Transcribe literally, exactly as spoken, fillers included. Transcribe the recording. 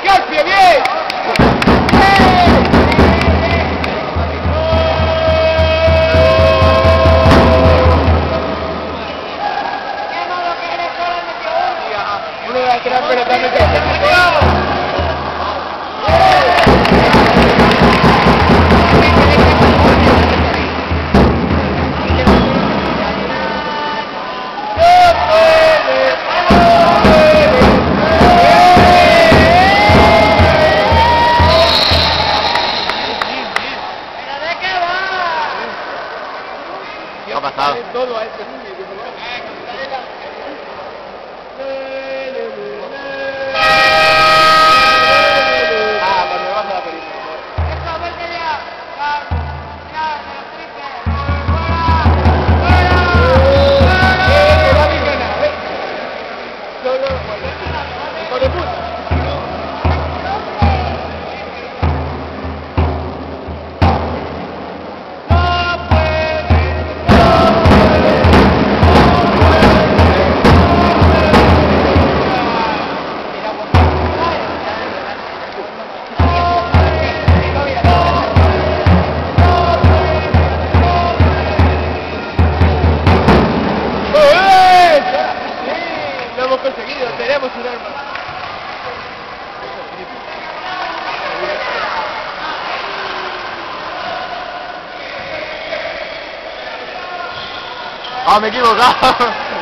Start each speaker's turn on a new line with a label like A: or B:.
A: ¡García, bien! Uno de las tres pelotas metió.
B: ¿Qué ha pasado?
A: Todo a este Ah, cuando me vas a la película.
C: Eso, vete ya. Ya, ya, de los triples. ¡Fuera!
A: ¡Eh, que va mi canal, eh! Solo, bueno, hijo de puta. Lo hemos conseguido, tenemos un arma.
B: ¡Ah, me he equivocado!